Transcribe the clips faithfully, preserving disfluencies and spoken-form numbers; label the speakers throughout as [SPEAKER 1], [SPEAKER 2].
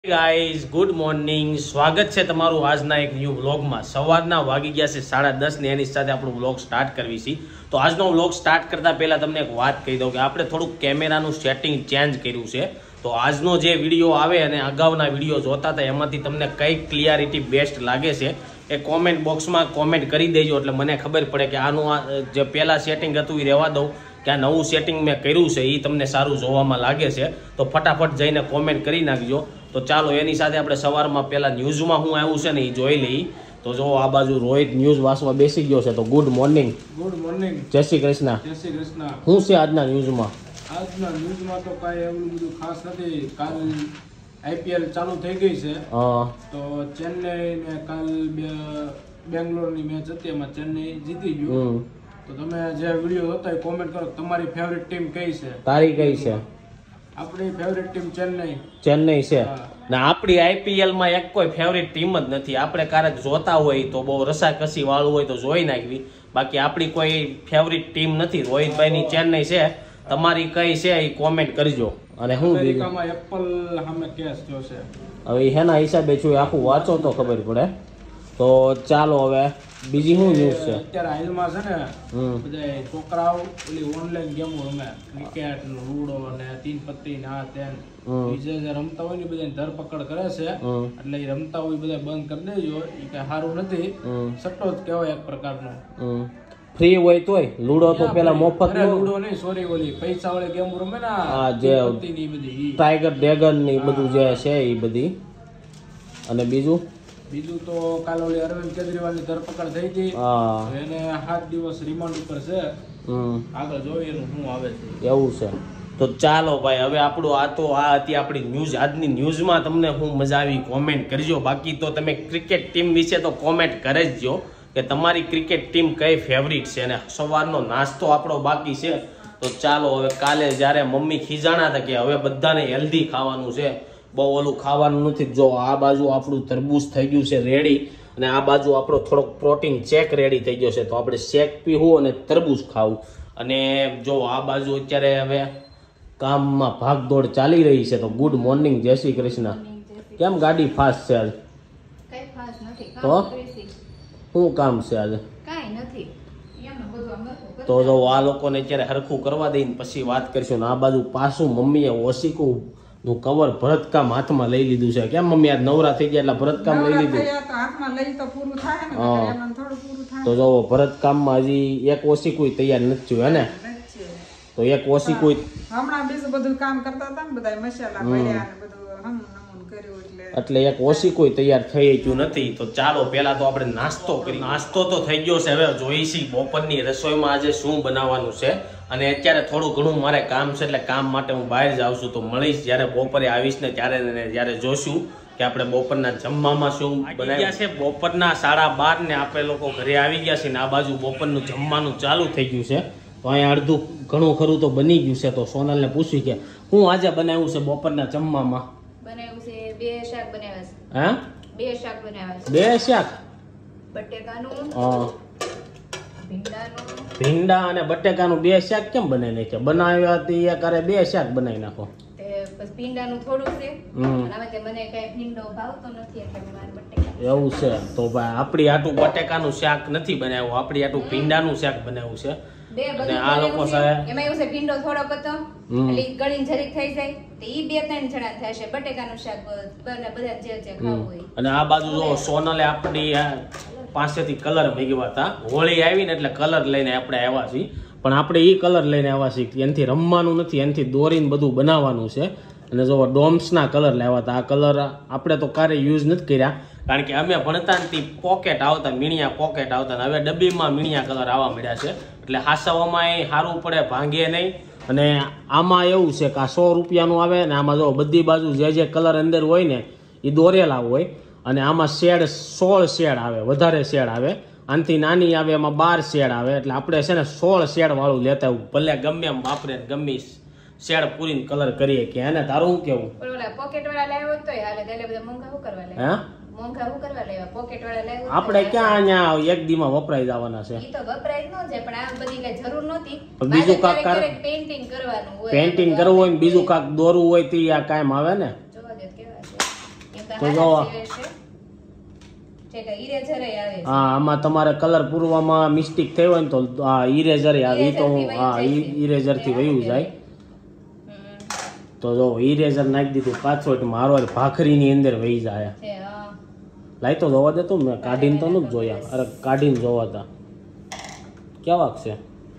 [SPEAKER 1] Guys good morning, સ્વાગત છે તમારું આજના એક ન્યૂ વ્લોગમાં। સવારના વાગી ગયા છે સાડા દસ ને એની સાથે આપણું વ્લોગ સ્ટાર્ટ કરવી છે। તો આજનો વ્લોગ સ્ટાર્ટ કરતા પહેલા તમને એક વાત કહી દઉં કે આપણે થોડુંક કેમેરાનું સેટિંગ ચેન્જ કર્યું છે। તો આજનો જે વિડીયો આવે અને અગાઉના વિડીયો જોતા હતા એમાંથી તમને કઈ ક્લિયરિટી બેસ્ટ લાગે છે એ કોમેન્ટ બોક્સમાં કોમેન્ટ કરી દેજો, એટલે મને ખબર પડે કે આનું જે પહેલા સેટિંગ હતું એ રહેવા દઉં કે આ નવું સેટિંગ મેં કર્યું છે એ તમને સારું જોવામાં લાગે છે। તો ફટાફટ જઈને કોમેન્ટ કરી નાખજો। તો ચાલો એની સાથે આપણે સવારમાં પહેલા ન્યૂઝમાં હું આવ્યું છે ને એ જોઈ લઈ। તો જો આ બાજુ રોહિત ન્યૂઝ વાંચવા બેસી ગયો છે। તો ગુડ મોર્નિંગ।
[SPEAKER 2] Good morning.
[SPEAKER 1] જય શ્રી કૃષ્ણ।
[SPEAKER 2] જય શ્રી કૃષ્ણ।
[SPEAKER 1] શું છે આજના ન્યૂઝમાં?
[SPEAKER 2] આજના ન્યૂઝમાં તો કાંઈ એવું બધું ખાસ નથી। કાલ આઈપીએલ ચાલુ થઈ ગઈ છે।
[SPEAKER 1] હા,
[SPEAKER 2] તો ચેન્નઈ ને કાલ બેંગ્લોરની મેચ હતી એમાં ચેન્નઈ જીતી ગયું। તો તમે જે વિડીયો જોતા હોય કોમેન્ટ કરો તમારી ફેવરિટ ટીમ કઈ છે?
[SPEAKER 1] તારી કઈ છે?
[SPEAKER 2] આપણી ફેવરિટ ટીમ ચેન્નઈ
[SPEAKER 1] ચેન્નઈ છે ને આપણી આઈપીએલ માં એક કોઈ ફેવરિટ ટીમ જ નથી। આપણે ક્યારેક જોતા હોય તો બહુ રસાકસી વાળું હોય તો જોઈ નાખવી, બાકી આપણી કોઈ ફેવરિટ ટીમ નથી। રોહિતભાઈ ની ચેન્નઈ છે, તમારી કઈ છે એ કોમેન્ટ કરજો। અને હું
[SPEAKER 2] અમેરિકામાં એપલ સામે કેસ જોશે,
[SPEAKER 1] હવે એના હિસાબે છું આખું વાંચો તો ખબર પડે। તો ચાલો હવે બીજી શું ન્યૂઝ છે?
[SPEAKER 2] અત્યારે હાલમાં છે ને બધા છોકરાઓ ઓલી ઓનલાઈન ગેમો રમે, ક્રિકેટ, લૂડો ને તીન પત્તી ને આ તેન બીજે જે રમતા હોય ને બધાની ધરપકડ કરે છે, એટલે એ રમતા હોય બધા બંધ કરી દેજો। એ કઈ સારું નથી, સટ્ટો જ કહેવાય એક પ્રકારનો।
[SPEAKER 1] ફ્રી હોય તોય લૂડો તો પેલા મફત
[SPEAKER 2] લૂડો નહીં, સોરી ઓલી પૈસા વાળી ગેમ રમે ને
[SPEAKER 1] આ જે ટાઈગર ડ્રેગન ની બધું જે છે એ બધી। અને બીજું
[SPEAKER 2] બીજું તો કાલે ઓલી અરવિંદ કેજરીવાલ ની ધરપકડ થઈ હતી, એને સાત દિવસ રિમાન્ડ ઉપર છે। આગળ જોઈએ એનું શું આવે છે। એવું છે?
[SPEAKER 1] તો ચાલો ભાઈ, હવે આપણું આ તો આ હતી આપણી ન્યૂઝ। આજની ન્યૂઝમાં તમને શું મજા આવી કોમેન્ટ કરજો, બાકી તો તમે ક્રિકેટ ટીમ વિશે તો કોમેન્ટ કરી જ જો કે તમારી ક્રિકેટ ટીમ કઈ ફેવરિટ છે। અને સવારનો નાસ્તો આપણો બાકી છે। તો ચાલો હવે કાલે જ્યારે મમ્મી ખીજાણા હતા કે હવે બધાને હેલ્ધી ખાવાનું છે, બહુ ઓલું ખાવાનું નથી, જો આ બાજુ આપણું તરબૂચ થઈ ગયું છે રેડી, અને આ બાજુ આપણો થોડોક પ્રોટીન શેક રેડી થઈ ગયો છે। તો આપણે શેક પીવું અને તરબૂચ ખાવું। અને જો આ બાજુ અત્યારે હવે કામમાં ભાગદોડ ચાલી રહી છે। તો ગુડ મોર્નિંગ, જય શ્રી કૃષ્ણ। કેમ ગાડી ફાસ્ટ છે આજે?
[SPEAKER 3] કઈ ફાસ્ટ નથી,
[SPEAKER 1] તો શું કામ છે આજે?
[SPEAKER 3] કાઈ નથી, એમ બધું આમ
[SPEAKER 1] તો જો આ લોકોને અત્યારે હરખું કરવા દઈને પછી વાત કરીશું। ને આ બાજુ પાછું મમ્મીએ ઓશિકું નું કવર ભરતકામ હાથમાં લઈ લીધું છે। કેમ મમ્મી આજ નવરા થઈ ગયા એટલે ભરતકામ લઈ લીધું? તો જો ભરતકામમાં હજી એક ઓશિકું તૈયાર નથી થયું હે ને? તો એક ઓશિકું
[SPEAKER 4] હમણાં બીજું બધું કામ કરતા હતા ને બધા મસાલા ભર્યા ને બધું હમ નમૂન કર્યું, એટલે
[SPEAKER 1] એટલે એક ઓશિકું તૈયાર થઈ ગયું નથી। તો ચાલો પેલા તો આપણે નાસ્તો કરી। નાસ્તો તો થઈ ગયો છે, હવે જોઈશી બપોરની રસોઈમાં આજે શું બનાવવાનું છે। અને અત્યારે થોડું ઘણું મારે કામ છે, એટલે કામ માટે હું બહાર જાઉં છું। તો મળીશ જ્યારે બપોરે આવીશ ને ત્યારે જ્યારે જોશું કે આપણે બપોરના જમવામાં શું બનાવ્યા છે। બપોરના સાડા બાર ને આપણે લોકો ઘરે આવી ગયા છે ને આ બાજુ બપોરનું જમવાનું ચાલુ થઈ ગયું છે। તો અહીંયા અડધું ઘણું ખરું તો બની ગયું છે। તો સોનલને પૂછ્યું કે હું આજે બનાવ્યું છે બપોરના જમવામાં?
[SPEAKER 3] બનાવ્યું છે બે શાક બનાવ્યા છે।
[SPEAKER 1] હા,
[SPEAKER 3] બે શાક બનાવ્યા છે।
[SPEAKER 1] બે શાક?
[SPEAKER 3] બટેકાનું,
[SPEAKER 1] હા,
[SPEAKER 3] ભીંડાનું,
[SPEAKER 1] ભીંડા અને બટેકાનું બે શાક કેમ બનાવી નાખ્યા? બનાવ્યા હતી યાર, બે શાક બનાવી નાખો।
[SPEAKER 3] તે પછી ભીંડાનું થોડું છે, અને હવે તે મને કઈ ભીંડો ભાવતો નથી એટલે મેં મારે બટેકા।
[SPEAKER 1] એવું છે? તો ભાઈ આપણી આટું બટેકાનું શાક નથી બનાવ્યું, આપણી આટું ભીંડાનું શાક બનાવ્યું છે।
[SPEAKER 3] બે બધું
[SPEAKER 1] આ લોકો સાહેબ
[SPEAKER 3] એમાં એવું છે ભીંડો થોડોક હતો એટલે ગળીને જરીક થઈ જાય તો ઈ બે ત્રણ જણા થશે। બટેકાનું શાક બધા જે જે ખાવું હોય।
[SPEAKER 1] અને આ બાજુ જો સોનલે આપણી પાસેથી કલર ભેગવા હતા, હોળી આવી ને એટલે કલર લઈને આપણે આવ્યા છીએ, પણ આપણે એ કલર લઈને આવ્યા છીએ, એનાથી રમવાનું નથી, એનાથી દોરીને બધું બનાવવાનું છે। અને જો ડોમ્સના કલર લાવ્યા હતા, આ કલર આપણે તો ક્યારે યુઝ નથી કર્યા, કારણ કે અમે ભણતા નથી પોકેટ આવતા, મીણિયા પોકેટ આવતા, હવે ડબ્બીમાં મીણિયા કલર આવવા મળ્યા છે, એટલે હાસવામાં એ સારું પડે, ભાંગે નહીં। અને આમાં એવું છે કે આ સો રૂપિયાનું આવે ને આમાં જો બધી બાજુ જે જે કલર અંદર હોય ને એ દોરેલા હોય, અને આમાં શેડ સોળ શેડ આવે, વધારે શેડ આવે, આનાથી નાની આવે એમાં બાર શેડ આવે, એટલે આપણે છે ને સોળ શેડ વાળું લેતા આવું, ભલે ગમે એમ વાપરે ગમે શેડ પૂરીને કલર કરીએ કે એને તારું શું કેવું?
[SPEAKER 3] પોકેટ વાળા લાવ્યો તો હાલે, એટલે બધા મોંઘા શું કરવા લાવ્યા?
[SPEAKER 1] હે
[SPEAKER 3] મોંઘા હું કરવા લેવા? પોકેટ વાળા લાવ્યા
[SPEAKER 1] આપણે ક્યાં અહીંયા એક દીમાં વપરાઈ જવાના છે?
[SPEAKER 3] ઈ તો વપરાય ન છે, પણ આ બધી કઈ જરૂર નહોતી।
[SPEAKER 1] બીજું કાક
[SPEAKER 3] પેઇન્ટિંગ કરવાનું હોય,
[SPEAKER 1] પેઇન્ટિંગ કરવું હોય ને બીજું કાક દોરવું હોય તો આ કાયમ આવે ને?
[SPEAKER 3] જોવા દે કેવા છે।
[SPEAKER 1] તો જો
[SPEAKER 3] છે કે ઇરેઝર આવે છે.
[SPEAKER 1] હા આમાં તમારે કલર પૂરવામાં મિસ્ટેક થઈ હોય ને તો આ ઇરેઝર આવે ઈ તો હા ઇરેઝર થી વયું જાય. તો જો ઇરેઝર નાખી દીધું પાછો એટલે મારો ભાખરી ની અંદર વહી જાય. લાઈ તો જોવા દે તો મેં કાઢીને તો નથી જોયા. અરે કાઢીને જોવા તા કેવાક છે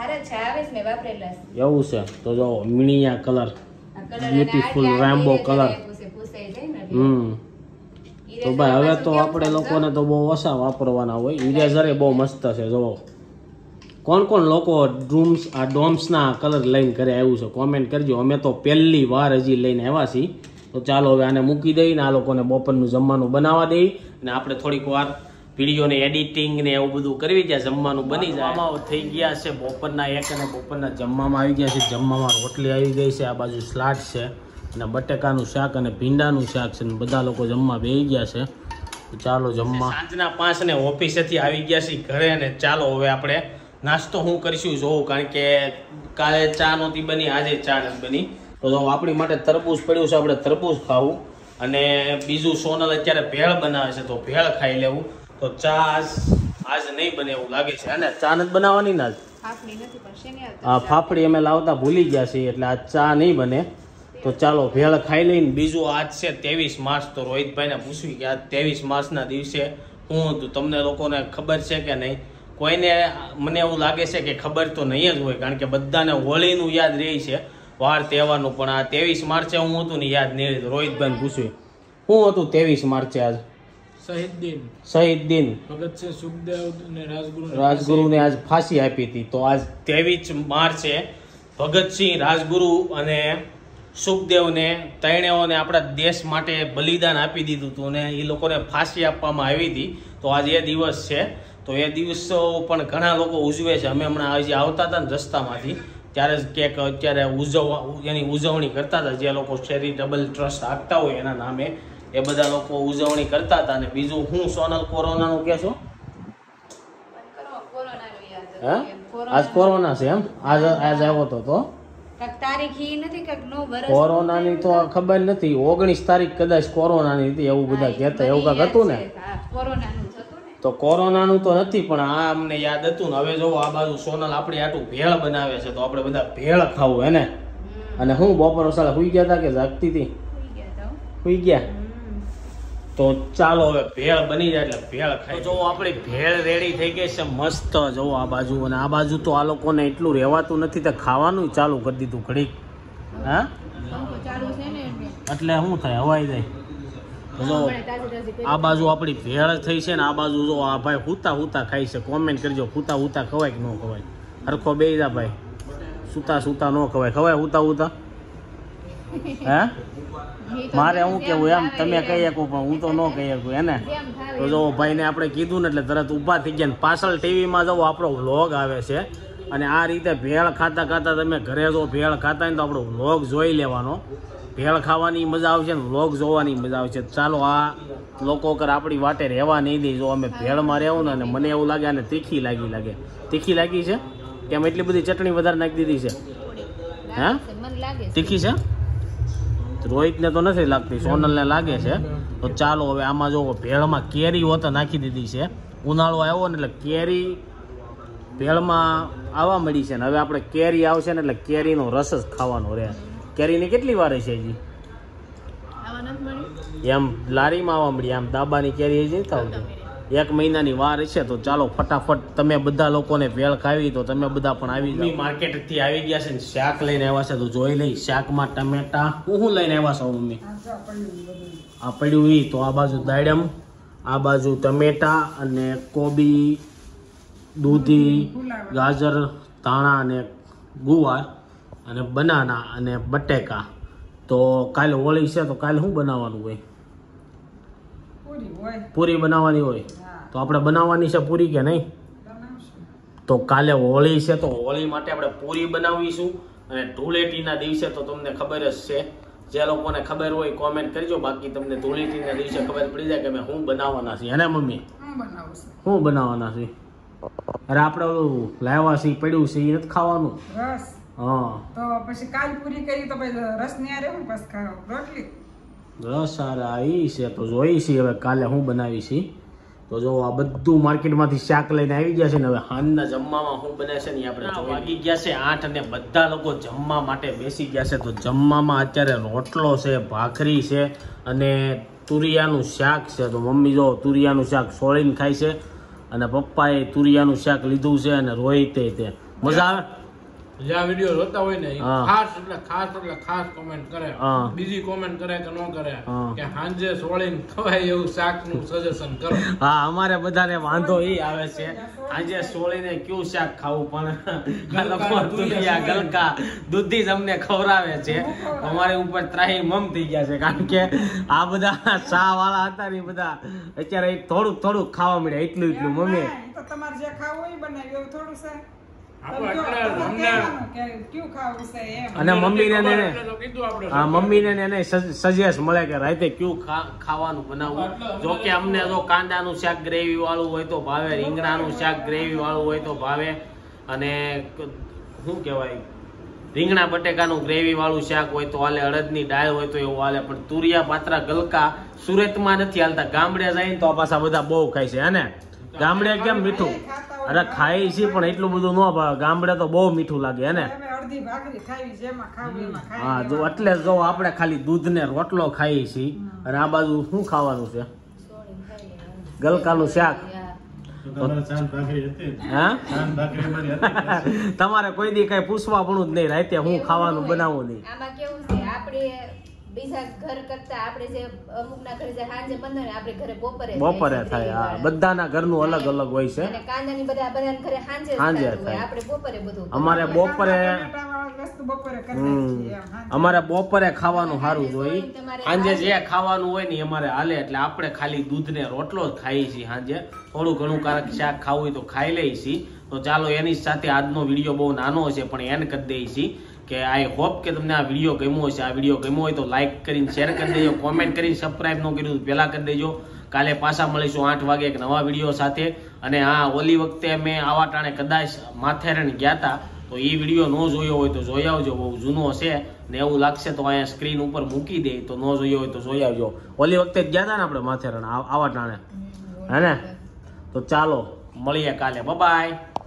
[SPEAKER 1] એવું છે. તો જો મિનિયા કલર બ્યુટીફુલ રેમ્બો કલર. હમ તો ભાઈ હવે તો આપણે લોકોને તો બહુ ઓછા વાપરવાના હોય. ઇરેઝર એ બહુ મસ્ત છે. જો કોણ કોણ લોકો ડ્રૂમ્સ આ ડોમ્સના કલર લઈને ઘરે આવ્યું છે કોમેન્ટ કરજો. અમે તો પહેલી વાર હજી લઈને આવ્યા છીએ. તો ચાલો હવે આને મૂકી દઈને આ લોકોને બપોરનું જમવાનું બનાવવા દઈ અને આપણે થોડીક વાર વિડીયોને એડિટિંગ ને એવું બધું કરવી ગયા જમવાનું બની જાય. આમાં થઈ ગયા છે બપોરના એક અને બપોરના જમવામાં આવી ગયા છે. જમવામાં રોટલી આવી ગઈ છે, આ બાજુ સલાડ છે અને બટેકાનું શાક અને ભીંડાનું શાક છે. બધા લોકો જમવા બેસી ગયા છે. ચાલો જમવા. સાંજના પાંચ ને ઓફિસેથી આવી ગયા છે ઘરે અને ચાલો હવે આપણે નાસ્તો હું કરીશું જોઉં, કારણ કે કાલે ચા નહોતી બની, આજે ચા નથી બની. તો આપણી માટે તરબૂચ પડ્યું છે, આપણે તરબૂચ ખાવું. અને બીજું સોનલ અત્યારે ભેળ બનાવે છે તો ભેળ ખાઈ લેવું. તો ચા આજ આજ નહીં બને એવું લાગે છે. અને ચા નથી બનાવવાની ને આજ હા ફાફડી અમે લાવતા ભૂલી ગયા છીએ એટલે આજ ચા નહીં બને. તો ચાલો ભેળ ખાઈ લઈને. બીજું આજ છે ત્રેવીસ માર્ચ. તો રોહિતભાઈને પૂછ્યું કે આજ ત્રેવીસ માર્ચના દિવસે હું હતું, તમને લોકોને ખબર છે કે નહીં? કોઈને મને એવું લાગે છે કે ખબર તો નહીં જ હોય, કારણ કે બધાને હોળીનું યાદ રહે છે વાર તહેવારનું, પણ આ ત્રેવીસ માર્ચે હું હતું ને યાદ નહીં રહેતું. રોહિતભાઈને પૂછ્યું શું હતું ત્રેવીસ માર્ચે આજ?
[SPEAKER 2] શહીદ દિન.
[SPEAKER 1] શહીદ દિન.
[SPEAKER 2] ભગતસિંહ સુખદેવ ને રાજગુરુ
[SPEAKER 1] રાજગુરુને આજ ફાંસી આપી હતી. તો આજ ત્રેવીસ માર્ચે ભગતસિંહ, રાજગુરુ અને સુખદેવને ત્રણેઓને આપણા દેશ માટે બલિદાન આપી દીધું હતું અને એ લોકોને ફાંસી આપવામાં આવી હતી. તો આજ એ દિવસ છે. તો એ દિવસો પણ ઘણા લોકો ઉજવે છે. અમે હમણાં હજી આવતા હતા ને રસ્તામાંથી ત્યારે જ કેક અત્યારે ઉજવવા એની ઉજવણી કરતા હતા. જે લોકો ચેરિટેબલ ટ્રસ્ટ આપતા હોય એના નામે એ બધા લોકો ઉજવણી કરતા હતા. અને બીજું હું સોનલ કોરોનાનું કહેશો? હે આજ કોરોના છે એમ? આજ આજ આવ્યો તો તો કોરોનાની તો ખબર નથી. ઓગણીસ તારીખ કદાચ કોરોનાની હતી એવું બધા કહેતા, એવું કાંઈક હતું ને? તો કોરોનાનું તો નથી પણ આ અમને યાદ હતું ને. હવે જો આ બાજુ સોનલ આપણી આટલું ભેળ બનાવે છે તો આપણે બધા ભેળ ખાવું હે ને. અને હું બપોર સાડા સુઈ ગયા હતા કે જાગતી હતી? સુઈ ગયા. તો ચાલો હવે ભેળ બની જાય એટલે ભેળ ખાઈ. જો આપણી ભેળ રેડી થઈ ગઈ છે મસ્ત. જો આ બાજુ અને આ બાજુ તો આ લોકોને એટલું રહેવાતું નથી તો ખાવાનું ચાલુ કરી દીધું ઘડીક. હા એટલે શું થાય હવાઈ જાય. જો આ બાજુ આપણી ભેળ થઈ છે ને આ બાજુ જો આ ભાઈ હુતા હુતા ખાઈ છે. કોમેન્ટ કરજો હુતા હુતા ખવાય કે ન ખવાય? હરખો બે જા ભાઈ. સુતા સુતા ન ખવાય, ખવાય હુતા હુતા? હે મારે હું કેવું એમ તમે કહી શકો પણ હું તો ન કહી શકું એને. તો જો ભાઈને આપણે કીધું ને એટલે તરત ઊભા થઈ ગયા. પાછળ ટીવીમાં જો આપણો વ્લોગ આવે છે અને આ રીતે ભેળ ખાતા ખાતા તમે ઘરે જો ભેળ ખાતા હોય ને તો આપણો વ્લોગ જોઈ લેવાનો. ભેળ ખાવાની મજા આવશે ને વ્લોગ જોવાની મજા આવશે. ચાલો આ લોકો કર આપણી વાટે રહેવા નહીં દે. જો અમે ભેળમાં રહેવું ને અને મને એવું લાગે આને તીખી લાગી લાગે. તીખી લાગી છે કેમ? એટલી બધી ચટણી વધારે નાખી દીધી છે? હે તીખી છે? રોહિતને તો નથી લાગતી, સોનલને લાગે છે. તો ચાલો હવે આમાં જો ભેળમાં કેરી હોતા નાખી દીધી છે. ઉનાળો આવ્યો ને એટલે કેરી ભેળમાં આવવા મળી છે ને હવે આપણે કેરી આવશે ને એટલે કેરીનો રસ જ ખાવાનો રહે. કેરીની કેટલી વાર છે હજી? એમ લારીમાં આવવા મળી, આમ દાબાની કેરી હજી નથી આવતી. એક મહિનાની વાર છે. તો ચાલો ફટાફટ તમે બધા લોકોને ભેળ ખાવી તો તમે બધા પણ આવી જાઓ. માર્કેટથી આવી ગયા છે ને શાક લઈને આવ્યા છે તો જોઈ લઈ. શાકમાં ટમેટા હું શું લઈને આવ્યા છો મમ્મી? આ પડ્યું ઈ. તો આ બાજુ દાડમ, આ બાજુ ટમેટા અને કોબી, દૂધી, ગાજર, ધાણા અને ગુવાર અને બનાના અને બટેકા. તો કાલે હોળી છે તો કાલે શું બનાવવાનું હોય? પૂરી બનાવવાની હોય. તો આપણે બનાવવાની છે પૂરી કે નહીં? તો કાલે હોળી છે તો હોળી માટે આપણે પૂરી બનાવીશું. અને ધૂળેટીના દિવસે તો તમને ખબર જ છે, જે લોકોને ખબર હોય કોમેન્ટ કરજો. બાકી તમને ધૂળેટીના દિવસે ખબર પડી જાય કે અમે શું બનાવવાના છીએ. એને મમ્મી શું બનાવવાના છે? અરે આપણે ઓલું લાવ્યા છે પડ્યું છે એ નથી ખાવાનું.
[SPEAKER 4] રસ.
[SPEAKER 1] હા
[SPEAKER 4] તો પછી કાલ પૂરી કરી તો પછી રસ ને આરે હું બસ ખાવ રોટલી.
[SPEAKER 1] રસ આવી છે તો જોઈ છે હવે કાલે હું બનાવી છે. તો જો આ બધું માર્કેટમાંથી શાક લઈને આવી ગયા છે ને હવે હાંજના જમવામાં શું બને છે ને આપણે વાગી ગયા છે આઠ અને બધા લોકો જમવા માટે બેસી ગયા છે. તો જમવામાં અત્યારે રોટલો છે, ભાખરી છે અને તુરિયાનું શાક છે. તો મમ્મી જો તુરિયાનું શાક સોળીને ખાય છે અને પપ્પાએ તુરિયાનું શાક લીધું છે અને રોહિતે તે મજા આવે.
[SPEAKER 2] જે આ વિડીયો જોતા હોય ને
[SPEAKER 1] હા.
[SPEAKER 2] ખાસ એટલે ખાસ એટલે ખાસ કોમેન્ટ કરે.
[SPEAKER 1] હા.
[SPEAKER 2] બીજી કોમેન્ટ કરે કે ન કરે
[SPEAKER 1] હા.
[SPEAKER 2] કે હાંજે સોળીને ખવાય એવું શાકનું સજેશન કરો.
[SPEAKER 1] હા અમારે બધાને વાંધો એ આવે છે આજે સોળીને કયું શાક ખાવું પણ આ લોકો તુરિયા ગલકા દૂધી જ અમને ખવડાવે છે. અમારે ઉપર ત્રાહી મમ થઈ ગયા છે કારણ કે આ બધા શા વાળા હતા ને બધા અત્યારે થોડુંક થોડુંક ખાવા મળ્યા એટલું એટલું મમ્મી.
[SPEAKER 4] તો તમારે જે ખાવું હોય બનાવ્યું એવું થોડું છે.
[SPEAKER 2] આપણે
[SPEAKER 4] તો
[SPEAKER 2] એટલે
[SPEAKER 4] તમે
[SPEAKER 2] અમને
[SPEAKER 4] કહેવાનું કે કયું ખાવું છે એમ.
[SPEAKER 1] અને મમ્મીને ને
[SPEAKER 2] એટલે તો કીધું આપણે
[SPEAKER 1] હા મમ્મીને ને એને સજેસ્ટ મળે કે રાતે કયું ખાવાનું બનાવવું. જો કે અમને જો કાંદાનું શાક ગ્રેવી વાળું હોય તો ભાવે, રીંગણાનું શાક ગ્રેવી વાળું હોય તો ભાવે અને શું કહેવાય રીંગણા બટેકાનું ગ્રેવી વાળું શાક હોય તો હાલે, અડદની દાળ હોય તો એવું હાલે. પણ તુરિયા પાત્રા ગલકા સુરતમાં નથી હાલતા, ગામડે જાય તો આ પાછા બધા બહુ ખાય છે. હે ગામડે કેમ મીઠું અરે ખાઈ છે પણ એટલું બધું ન ભાવે, ગામડે તો બહુ મીઠું લાગે. હે ને
[SPEAKER 4] અમે અડધી ભાખરી ખાવી જેમાં ખાવું એમાં ખાઈ
[SPEAKER 1] હા જો એટલે જો આપણે ખાલી દૂધ ને રોટલો ખાઈએ છીએ અને આ બાજુ શું ખાવાનું છે ગલકાનું શાક. હા તમારે કોઈ દી કઈ પૂછવા પણ જ નહીં રાતે હું ખાવાનું બનાવવું નહીં.
[SPEAKER 3] આમાં કેવું છે આપણે બીજા ઘર કરતા આપણે જે અમુકના ઘરે જે સાંજે બંધ હોય આપણે ઘરે બપોરે
[SPEAKER 1] બપોરે થાય. હા બધાના ઘરનું અલગ અલગ હોય છે.
[SPEAKER 3] અને કાંદાની બધા બધાના ઘરે સાંજે
[SPEAKER 1] સાંજે
[SPEAKER 3] થતું હોય.
[SPEAKER 1] થાય.
[SPEAKER 3] આપણે બપોરે બધું
[SPEAKER 1] અમારે બપોરે
[SPEAKER 4] ટમેટાવાળી વસ્તુ બપોરે કરી નાખીએ એમ. હા.
[SPEAKER 1] અમારે બપોરે ખાવાનું સારું જોઈએ. સાંજે જે ખાવાનું હોય ને અમારે હાલે એટલે આપણે ખાલી દૂધ ને રોટલો જ ખાઈએ છીએ. સાંજે થોડું ઘણું કારક શાક ખાવું હોય તો ખાઈ લઈએ છીએ. તો ચાલો એની સાથે આજનો વિડીયો બહુ નાનો છે પણ એને કરી દઈએ છીએ કે આઈ હોપ કે તમને આ વિડીયો ગમ્યો હશે. આ વિડીયો ગમ્યો હોય તો લાઈક કરીને શેર કરી દેજો, કોમેન્ટ કરીને સબસ્ક્રાઈબ ન કર્યું પહેલા કરી દેજો. કાલે પાછા મળીશું આઠ વાગે એક નવા વિડીયો સાથે. અને હા ઓલી વખતે મેં આવા ટાણે કદાચ માથેરણ ગયા હતા તો એ વિડીયો ન જોયો હોય તો જોઈ આવજો, બહુ જૂનો છે ને એવું લાગશે તો અહીંયા સ્ક્રીન ઉપર મૂકી દે તો ન જોયો હોય તો જોઈ આવજો. ઓલી વખતે જ ગયા હતા ને આપણે માથેરણ આવા ટાણે. હે ને તો ચાલો મળીએ કાલે. બાય.